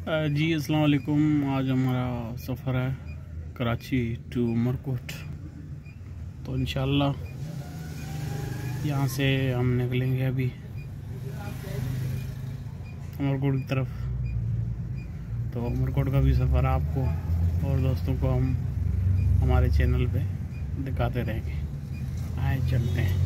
जी अस्सलाम वालेकुम। आज हमारा सफ़र है कराची टू उमरकोट। तो इंशाल्लाह यहाँ से हम निकलेंगे अभी उमरकोट की तरफ। तो उमरकोट का भी सफ़र आपको और दोस्तों को हम हमारे चैनल पे दिखाते रहेंगे। आए चलते हैं।